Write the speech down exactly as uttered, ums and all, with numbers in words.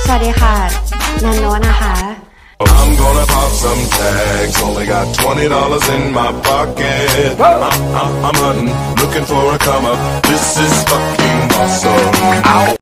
สวัสดีค่ะนันโนนะคะ I'm gonna pop some tags. Only got twenty dollars in my pocket. I'm, I'm, I'm hunting, looking for a come up. This is fucking awesome. Ow.